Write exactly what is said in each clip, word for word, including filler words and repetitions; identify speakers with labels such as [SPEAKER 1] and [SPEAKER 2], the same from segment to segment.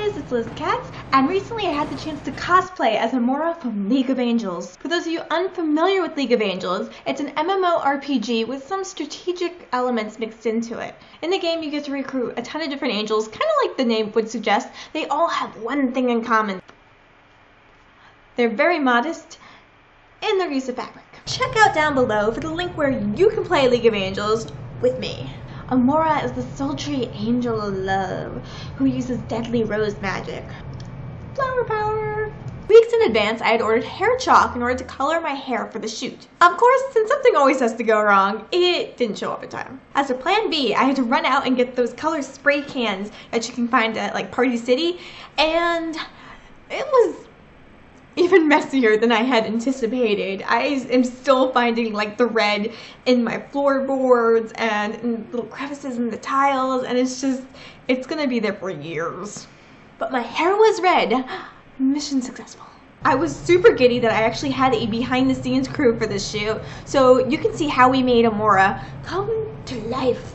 [SPEAKER 1] guys, it's Liz Katz, and recently I had the chance to cosplay as Amora from League of Angels. For those of you unfamiliar with League of Angels, it's an MMORPG with some strategic elements mixed into it. In the game, you get to recruit a ton of different angels, kind of like the name would suggest. They all have one thing in common. They're very modest in their use of fabric. Check out down below for the link where you can play League of Angels with me. Amora is the sultry angel of love who uses deadly rose magic. Flower power! Weeks in advance, I had ordered hair chalk in order to color my hair for the shoot. Of course, since something always has to go wrong, it didn't show up in time. As a plan B, I had to run out and get those color spray cans that you can find at like Party City, and it was even messier than I had anticipated. I am still finding like the red in my floorboards and in little crevices in the tiles, and it's just, it's gonna be there for years. But my hair was red. Mission successful. I was super giddy that I actually had a behind the scenes crew for this shoot, so you can see how we made Amora come to life.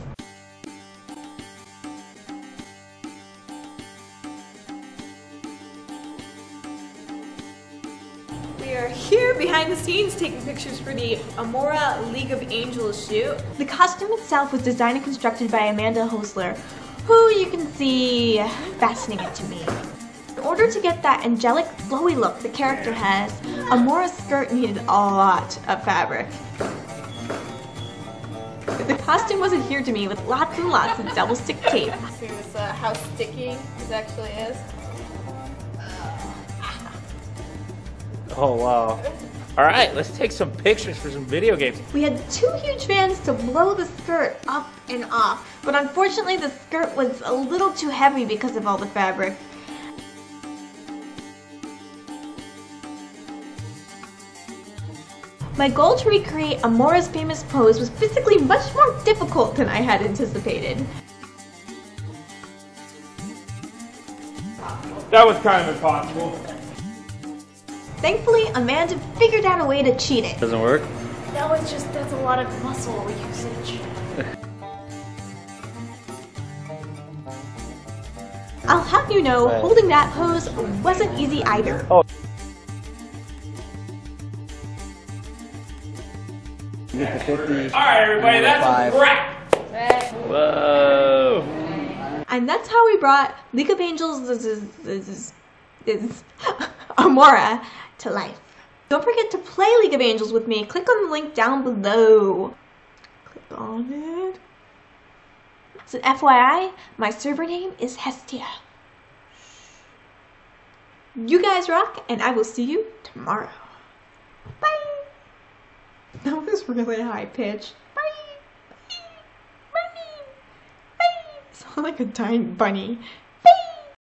[SPEAKER 1] We are here behind the scenes taking pictures for the Amora League of Angels shoot. The costume itself was designed and constructed by Amanda Hosler, who you can see fastening it to me. In order to get that angelic, flowy look the character has, Amora's skirt needed a lot of fabric. The costume was adhered to me with lots and lots of double stick tape.
[SPEAKER 2] See this, uh, how sticky this actually is.
[SPEAKER 3] Oh wow. Alright, let's take some pictures for some video games.
[SPEAKER 1] We had two huge fans to blow the skirt up and off, but unfortunately the skirt was a little too heavy because of all the fabric. My goal to recreate Amora's famous pose was physically much more difficult than I had anticipated.
[SPEAKER 3] That was kind of impossible.
[SPEAKER 1] Thankfully, Amanda figured out a way to cheat it.
[SPEAKER 3] Doesn't work?
[SPEAKER 2] No, it's just, that's a lot of muscle usage.
[SPEAKER 1] I'll have you know, holding that pose wasn't easy either.
[SPEAKER 3] Oh.
[SPEAKER 4] fifty.
[SPEAKER 3] Alright everybody, that's a wrap! Whoa!
[SPEAKER 1] And that's how we brought League of Angels is, is, is, is Amora to life. Don't forget to play League of Angels with me. Click on the link down below. Click on it. So F Y I, my server name is Hestia. You guys rock, and I will see you tomorrow. Bye! That was really high pitched. Bye! Bye! Bye! Bye! Sound like a dying bunny.